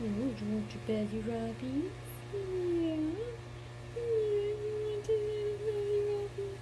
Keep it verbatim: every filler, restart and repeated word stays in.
Oh, you want your Betty Robbies? Yeah. Yeah, you want your Betty Robbies?